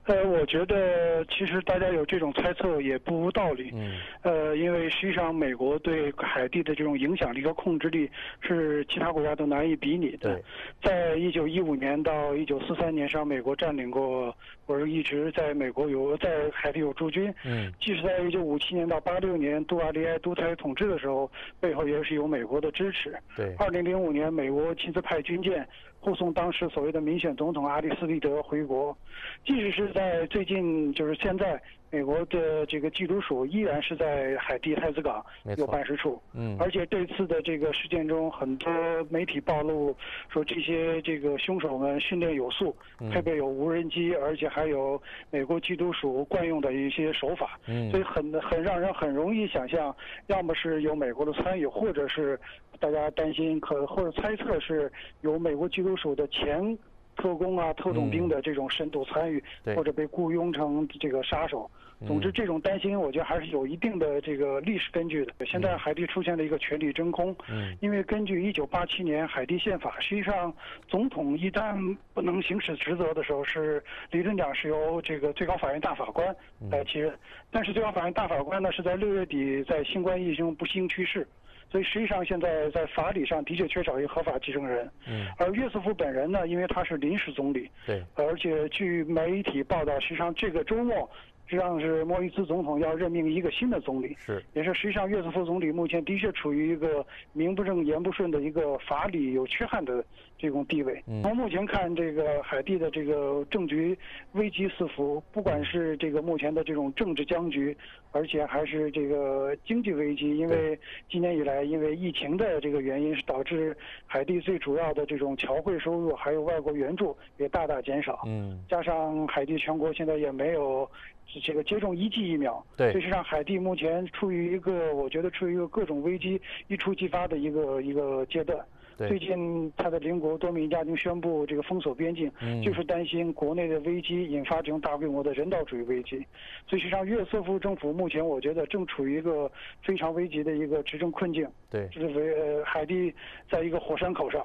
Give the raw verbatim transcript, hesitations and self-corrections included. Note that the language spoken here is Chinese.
呃，我觉得其实大家有这种猜测也不无道理。 嗯， 呃，因为实际上美国对海地的这种影响力和控制力是其他国家都难以比拟的。在一九一五年到一九四三年，实际上美国占领过，或者一直在美国有在海地有驻军。 嗯， 即使在一九五七年到八六年杜阿里埃独裁统治的时候，背后也是有美国的支持。 对。 二零零五年，美国亲自派军舰护送当时所谓的民选总统阿里斯利德回国。即使是在最近，就是现在，美国的这个缉毒署依然是在海地太子港有办事处。 嗯， 而且这次的这个事件中，很多媒体暴露说这些这个凶手们训练有素，配备有无人机，而且还有美国缉毒署惯用的一些手法。 嗯， 所以很很让人很容易想象，要么是有美国的参与，或者是大家担心可或者猜测是有美国缉毒署的前特工啊、特种兵的这种深度参与， 嗯、 或者被雇佣成这个杀手。总之，这种担心我觉得还是有一定的这个历史根据的。现在海地出现了一个权力真空， 嗯， 因为根据一九八七年海地宪法，实际上总统一旦不能行使职责的时候，是理论讲是由这个最高法院大法官来继任。但是最高法院大法官呢是在六月底在新冠疫情中不幸去世。所以实际上现在在法理上的确缺少一个合法继承人。 嗯， 而约瑟夫本人呢，因为他是临时总理， 对， 而且据媒体报道，实际上这个周末实际上是莫伊兹总统要任命一个新的总理， 是， 也是实际上约瑟夫总理目前的确处于一个名不正言不顺的一个法理有缺憾的这种地位。 嗯， 从目前看，这个海地的这个政局危机四伏，不管是这个目前的这种政治僵局，而且还是这个经济危机，因为今年以来因为疫情的这个原因，是导致海地最主要的这种侨汇收入还有外国援助也大大减少。 嗯， 加上海地全国现在也没有这个接种一剂疫苗， 对， 所以实际上海地目前处于一个我觉得处于一个各种危机一触即发的一个一个阶段。最近，他的邻国多米尼加已经宣布这个封锁边境， 嗯、 就是担心国内的危机引发这种大规模的人道主义危机。所以，实际上约瑟夫政府目前我觉得正处于一个非常危急的一个执政困境。 对， 就是为呃海地在一个火山口上。